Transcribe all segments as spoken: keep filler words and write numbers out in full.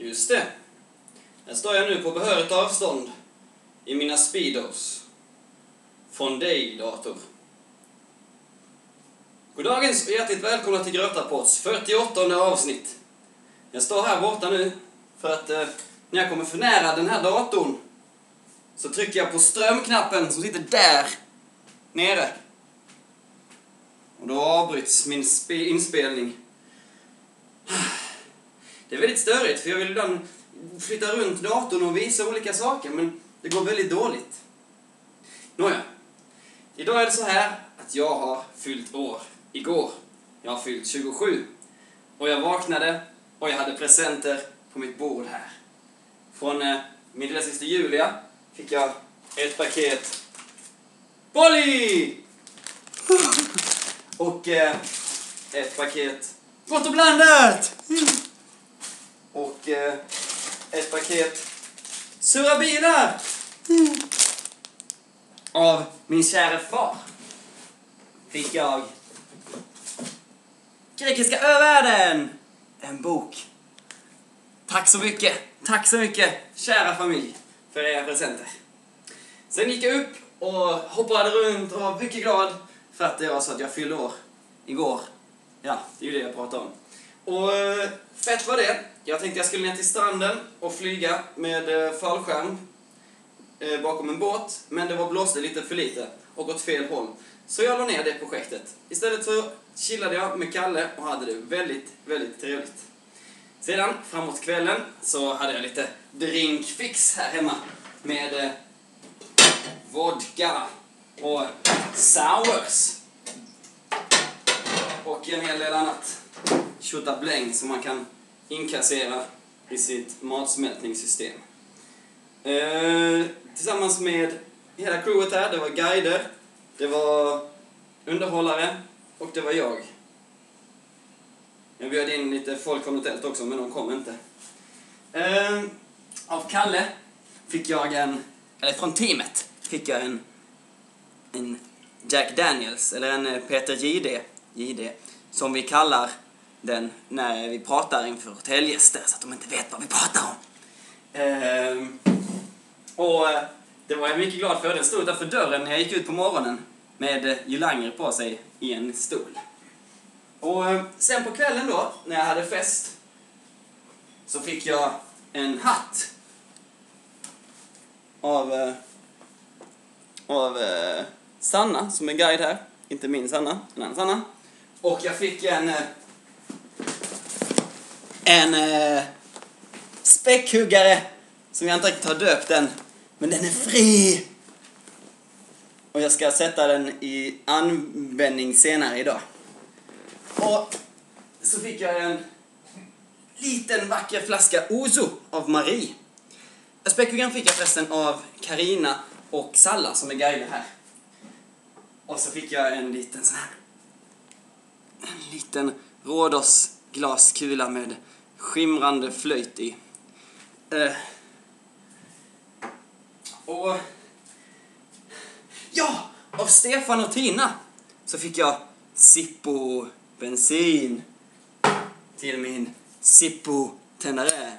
Just det. Här står jag nu på behörigt avstånd i mina speedos. Från dig, dator. Goddagens och hjärtligt välkomna till Grötrapports fyrtioåttonde avsnitt. Jag står här borta nu för att eh, när jag kommer för nära den här datorn så trycker jag på strömknappen som sitter där nere. Och då avbryts min inspelning. Det är väldigt störigt för jag vill ibland flytta runt datorn och visa olika saker, men det går väldigt dåligt. Nåja, idag är det så här att jag har fyllt år igår. Jag har fyllt tjugosju. Och jag vaknade och jag hade presenter på mitt bord här. Från eh, min lilla syster Julia fick jag ett paket Polly! Och eh, ett paket Gott och blandat! Och eh, ett paket Sura bilar! Av min kära far fick jag Grekiska övärlden! En bok. Tack så mycket, tack så mycket, kära familj, för era presenter. Sen gick jag upp och hoppade runt och var mycket glad för att det var så att jag fyllde år igår. Ja, det är ju det jag pratar om. Och äh, fett var det. Jag tänkte jag skulle ner till stranden och flyga med äh, fallskärm äh, bakom en båt. Men det var blåste lite för lite och åt fel håll. Så jag la ner det projektet. Istället så chillade jag med Kalle och hade det väldigt, väldigt trevligt. Sedan, framåt kvällen, så hade jag lite drinkfix här hemma. Med äh, vodka och sours. Och en hel del annat tjottabläng som man kan inkassera i sitt matsmältningssystem. Eh, tillsammans med hela crewet här, det var guider, det var underhållare och det var jag. Jag bjöd in lite folk från hotellet också, men de kom inte. Eh, av Kalle fick jag en, eller från teamet fick jag en, en Jack Daniels, eller en Peter J D. J D, som vi kallar den när vi pratar inför hotellgäster så att de inte vet vad vi pratar om. Ehm, och det var jag mycket glad för. Den stod där för dörren när jag gick ut på morgonen med gylanger på sig i en stol. Och sen på kvällen då, när jag hade fest, så fick jag en hatt av av Sanna som är guide här. Inte min Sanna, en annan Sanna. Och jag fick en en eh, späckhuggare som jag inte riktigt har döpt den, men den är fri. Och jag ska sätta den i användning senare idag. Och så fick jag en liten vacker flaska Ouzo av Marie. Späckhuggaren fick jag förresten av Karina och Salla som är guider här. Och så fick jag en liten sån här en liten Rhodos glaskula med skimrande flöjt i. Eh. Och ja, av Stefan och Tina så fick jag Zippo bensin till min Zippo tändare.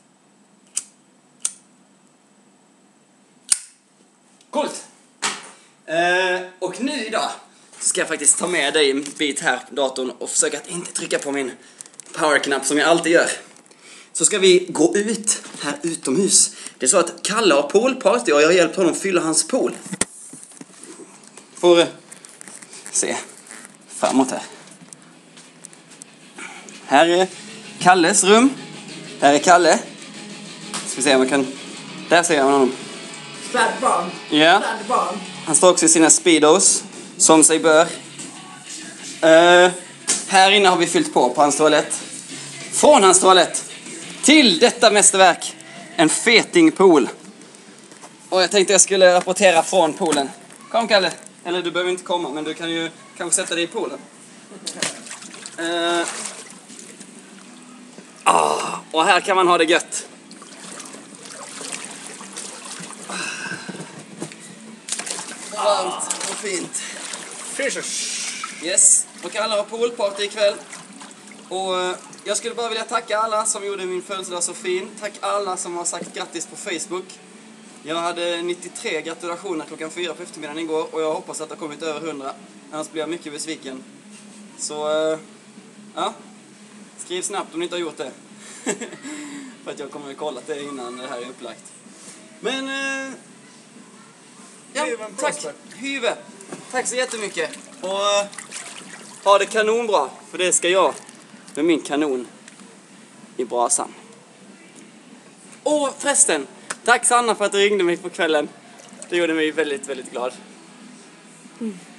Coolt. Eh, och nu idag ska jag faktiskt ta med dig en bit här på datorn och försöka att inte trycka på min powerknapp som jag alltid gör. Så ska vi gå ut här utomhus. Det är så att Kalle har poolparty och jag har hjälpt honom fylla hans pool. Får uh, se framåt här. Här är Kalles rum. Här är Kalle. Ska vi se om jag kan... Där ser jag honom. Sladdbarn. Ja. Sladdbarn. Han står också i sina speedos, som sig bör. Uh, här inne har vi fyllt på på hans toalett. Från hans toalett till detta mästerverk. En fetingpool. Och jag tänkte jag skulle rapportera från poolen. Kom Kalle. Eller du behöver inte komma, men du kan ju kanske sätta dig i poolen. Uh, ah, och här kan man ha det gött. Varmt och fint. Fishers. Yes. Och alla har poolparty ikväll. Och eh, jag skulle bara vilja tacka alla som gjorde min födelsedag så fin. Tack alla som har sagt grattis på Facebook. Jag hade nittiotre gratulationer klockan fyra på eftermiddagen igår. Och jag hoppas att det har kommit över hundra. Annars blir jag mycket besviken. Så, eh, ja. Skriv snabbt om ni inte har gjort det. För att jag kommer att kolla det innan det här är upplagt. Men, eh, ja, tack. Hyve. Tack så jättemycket. Och eh, ha det kanonbra. För det ska jag med min kanon i brasan. Och förresten, tack Sanna för att du ringde mig på kvällen. Det gjorde mig väldigt, väldigt glad. Mm.